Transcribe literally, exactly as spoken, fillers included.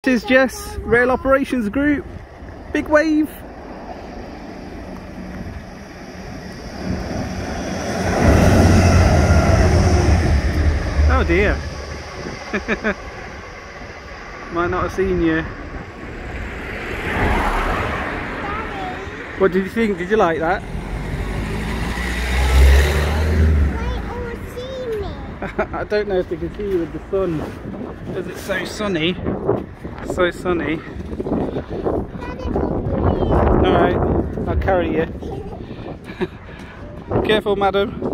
is Jess, Rail Operations Group. Big wave. Oh dear. Might not have seen you. What did you think? Did you like that? I don't know if they can see you with the sun, because it's so sunny. So sunny. Alright, I'll carry you. Careful, madam.